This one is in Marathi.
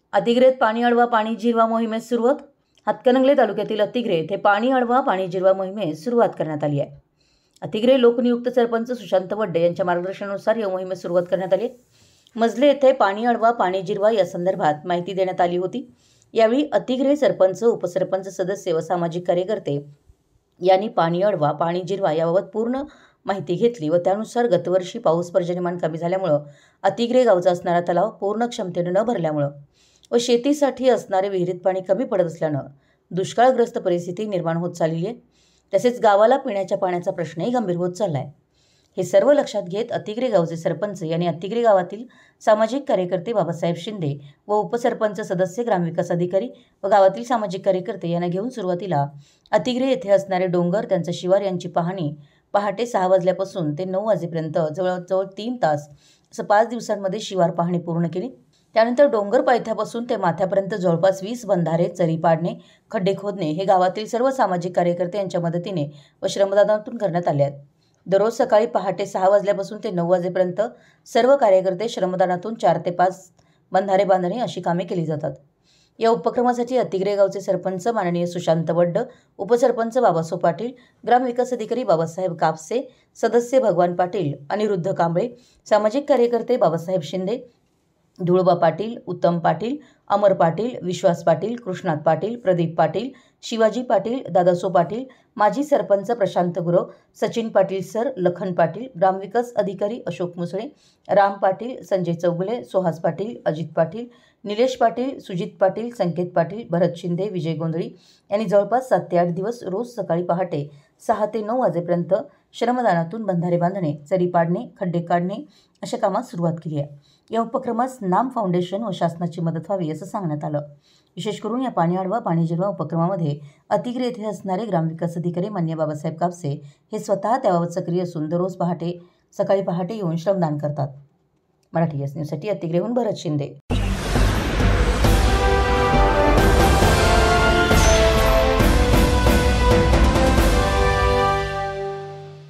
अतिग्रेत पाणी अडवा पाणी जिरवा मोहिमेस सुरुवात. हातकणंगले तालुक्यातील अतिग्रे येथे पाणी अडवा पाणी जिरवा मोहिमेस सुरुवात करण्यात आली आहे. अतिग्रे लोकनियुक्त सरपंच सुशांत वड्डे यांच्या मार्गदर्शनानुसार या मोहिमेस सुरुवात करण्यात आली. मजले येथे पाणी अडवा पाणी जिरवा या संदर्भात माहिती देण्यात आली होती. यावेळी अतिग्रे सरपंच, उपसरपंच सदस्य व सामाजिक कार्यकर्ते यांनी पाणी अडवा पाणी जिरवा याबाबत पूर्ण माहिती घेतली व त्यानुसार गतवर्षी पाऊस पर्जन्यमान कमी झाल्यामुळे अतिग्रे गावचा असणारा तलाव पूर्ण क्षमतेने न भरल्यामुळे व शेतीसाठी असणारे विहिरीत पाणी कमी पडत असल्यानं दुष्काळग्रस्त परिस्थिती निर्माण होत चालली आहे. तसेच गावाला पिण्याच्या पाण्याचा प्रश्नही गंभीर होत चालला आहे. हे सर्व लक्षात घेत अतिग्रे गावचे सरपंच यांनी अतिग्रे गावातील सामाजिक कार्यकर्ते बाबासाहेब शिंदे व उपसरपंच सदस्य, ग्रामविकास अधिकारी व गावातील सामाजिक कार्यकर्ते यांना घेऊन सुरुवातीला अतिग्रे येथे असणारे डोंगर, त्यांचा शिवार यांची पाहणी पहाटे 6 वाजल्यापासून ते 9 वाजेपर्यंत जवळजवळ 3 तास असं 5 दिवसांमध्ये शिवार पाहणी पूर्ण केली. त्यानंतर डोंगर पायथ्यापासून ते माथ्यापर्यंत जवळपास 20 बंधारे, चरी पाडणे, खड्डे खोदणे हे गावातील सर्व सामाजिक कार्यकर्ते यांच्या मदतीने व श्रमदानातून करण्यात आले आहेत. दररोज सकाळी पहाटे 6 वाजल्यापासून ते 9 वाजेपर्यंत सर्व कार्यकर्ते श्रमदानातून 4 ते 5 बंधारे बांधणे अशी कामे केली जातात. या उपक्रमासाठी अतिग्रे गावचे सरपंच माननीय सुशांत वड्ड, उपसरपंच बाबासो पाटील, ग्रामविकास अधिकारी बाबासाहेब कापसे, सदस्य भगवान पाटील, अनिरुद्ध कांबळे, सामाजिक कार्यकर्ते बाबासाहेब शिंदे, धुळबा पाटील, उत्तम पाटील, अमर पाटील, विश्वास पाटील, कृष्णात पाटील, प्रदीप पाटील, शिवाजी पाटील, दादासो पाटील, माजी सरपंच प्रशांत गुरव, सचिन पाटील सर, लखन पाटील, ग्रामविकास अधिकारी अशोक मुसळे, राम पाटील, संजय चौगुले, सुहास पाटील, अजित पाटील, निलेश पाटील, सुजित पाटील, संकेत पाटील, भरत शिंदे, विजय गोंधळी यांनी जवळपास 7 ते 8 दिवस रोज सकाळी पहाटे 6 ते 9 वाजेपर्यंत श्रमदानातून बंधारे बांधणे, चरी पाडणे, खड्डे काढणे अशा कामास सुरुवात केली आहे. या उपक्रमास नाम फाउंडेशन व शासनाची मदत व्हावी असं सांगण्यात आलं. विशेष करून या पाणी अडवा पाणी जिरवा उपक्रमामध्ये अतिग्रे येथे असणारे ग्रामविकास अधिकारी माननीय बाबासाहेब कापसे हे स्वतः त्याबाबत सक्रिय असून दररोज सकाळी पहाटे येऊन श्रमदान करतात. मराठी न्यूजसाठी अतिग्रेहून भरत शिंदे.